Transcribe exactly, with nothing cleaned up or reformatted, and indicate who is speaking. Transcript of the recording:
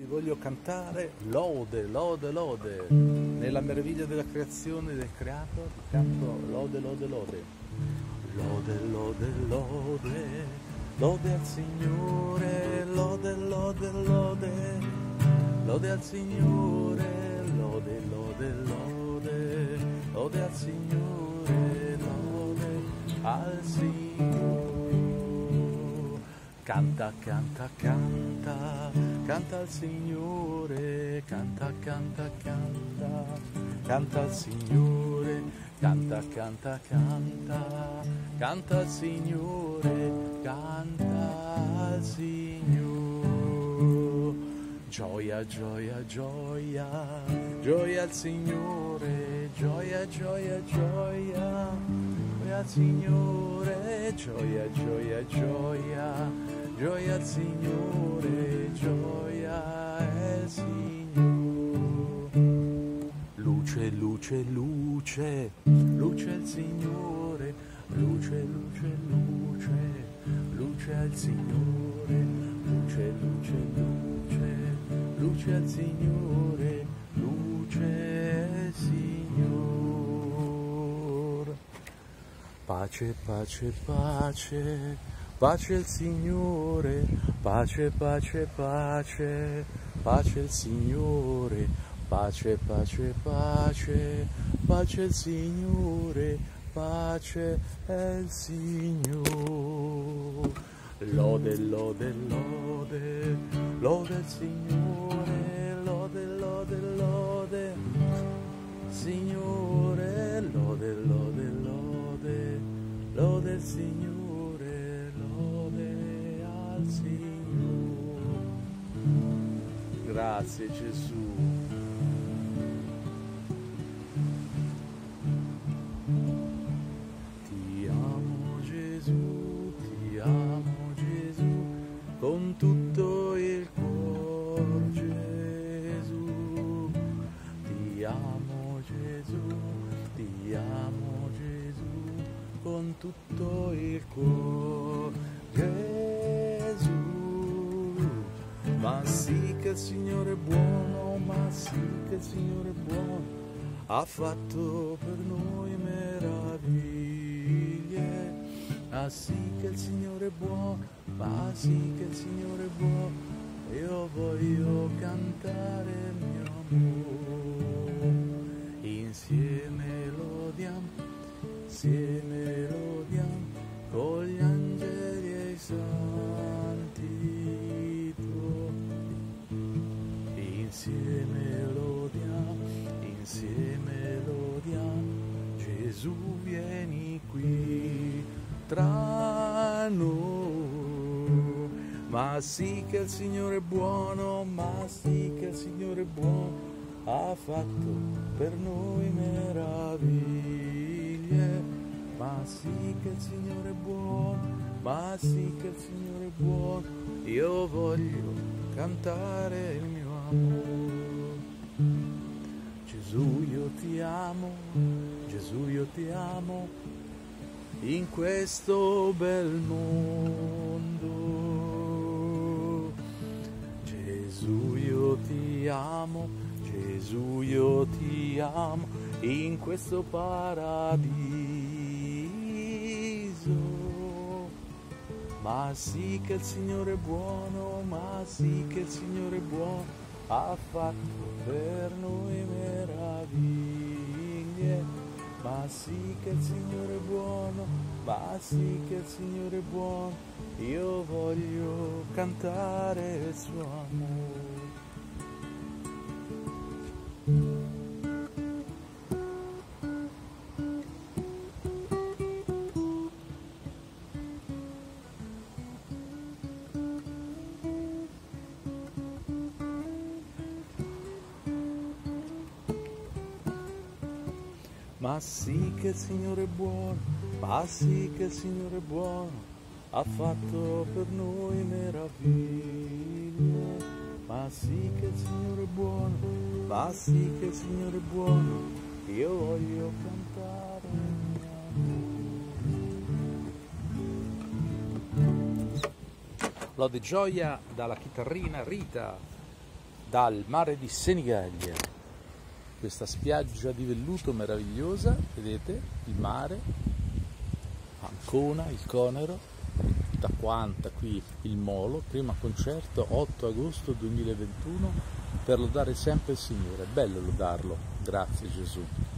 Speaker 1: voglio cantare lode, lode, lode. Nella meraviglia della creazione del creato, canto lode, lode, lode. Lode, lode, lode, lode al Signore, lode, lode, lode, lode al Signore, lode, lode, lode, lode al Signore, lode al Signore. Canta, canta, canta, canta al Signore, canta, canta, canta, canta al Signore, canta, canta, canta, canta al Signore, canta al Signore. Gioia, gioia, gioia, gioia al Signore, gioia, gioia, gioia, gioia al Signore, gioia, gioia, gioia, gioia al Signore, gioia al Signore. Luce, luce, luce, luce al Signore, luce, luce, luce, luce al Signore, luce, luce, luce, luce al Signore, luce al Signore. Pace, pace, pace, pace al Signore, pace, pace, pace, pace al Signore, pace, pace, pace, pace al Signore, pace al Signore. Lode, lode, lode, lode al Signore, lode, lode, lode, Signore, lode, lode, lode, lode al Signore, lode al Signore. Grazie Gesù. Ti amo Gesù, ti amo Gesù, con tutto il cuore Gesù. Ti amo Gesù, ti amo Gesù, con tutto il cuore Gesù. Ma sì che il Signore è buono, ma sì che il Signore è buono, ha fatto per noi meraviglie. Ma sì che il Signore è buono, ma sì che il Signore è buono, io voglio cantare il mio amore. Insieme lo diamo, insieme lo diamo, con gli angeli e i santi tuoi. Insieme lo diamo, insieme lo diamo, Gesù vieni qui tra noi. Ma sì che il Signore è buono, ma sì che il Signore è buono, ha fatto per noi meraviglie. Ma sì che il Signore è buono, ma sì che il Signore è buono, io voglio cantare il mio amore. Gesù io ti amo, Gesù io ti amo, in questo bel mondo. Gesù io ti amo, Gesù io ti amo, in questo paradiso. Ma sì che il Signore è buono, ma sì che il Signore è buono, ha fatto per noi meraviglie. Ma sì che il Signore è buono, ma sì che il Signore è buono, io voglio cantare il suo amore. Ma sì che il Signore è buono, ma sì che il Signore è buono, ha fatto per noi meraviglie. Ma sì che il Signore è buono, ma sì che il Signore è buono, io voglio cantare il mio amore. Lode gioia dalla chitarrina Rita. dal mare di Senigallia, questa spiaggia di velluto meravigliosa, vedete il mare, Ancona, il Conero, da quanta qui il Molo, primo concerto otto agosto duemilaventuno per lodare sempre il Signore. È bello lodarlo, grazie Gesù.